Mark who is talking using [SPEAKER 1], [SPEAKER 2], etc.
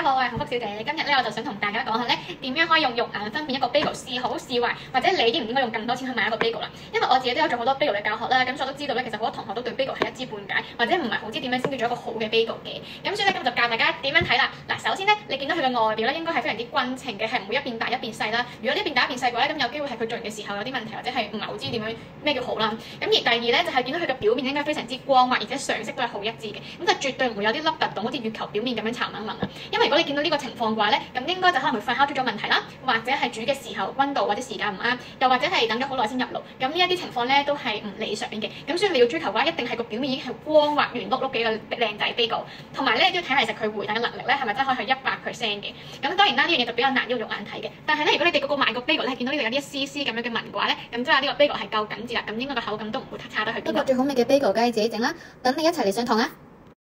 [SPEAKER 1] 好，我係幸福小姐。今日咧我就想同大家講下咧點樣可以用肉眼分辨一個 bagel 是好是壞，或者你應唔應該用咁多錢去買一個 bagel 啦。因為我自己都有做好多 bagel 嘅教學啦，咁所以我都知道咧，其實好多同學都對 bagel 係一知半解，或者唔係好知點樣先叫做一個好嘅 bagel 嘅。咁所以咧今日就教大家點樣睇啦。嗱，首先咧你見到佢嘅外表咧應該係非常之均稱嘅，係唔會一邊大一邊細啦。如果呢一邊大一邊細嘅話咧，咁有機會係佢做完嘅時候有啲問題，或者係唔係好知點樣咩叫好啦。咁而第二咧就係見到佢嘅表面應該非常之光滑，而且常色都係好一致嘅，咁就絕對唔會有啲凹凸洞，好似月球表面咁樣殘紋紋啊。因為如果你見到呢個情況嘅話咧，咁應該就可能會發酵出咗問題啦，或者係煮嘅時候溫度或者時間唔啱，又或者係等咗好耐先入爐，咁呢一啲情況咧都係唔理想嘅。咁所以你要追求嘅話，一定係個表面已經係光滑圓碌碌嘅一個靚仔 bagel，同埋咧都要睇下其實佢回彈嘅能力咧係咪真係可以係100%嘅。咁當然啦，呢樣嘢就比較難用肉眼睇嘅。但係咧，如果你哋嗰個買個 bagel 咧見到呢度有啲一絲絲咁樣嘅紋嘅話咧，咁即係呢個 bagel 係夠緊緻啦，咁應該個口感都唔會差得去邊。
[SPEAKER 2] 不過最好味嘅 bagel 梗係自己整啦，等你一齊嚟上堂啊！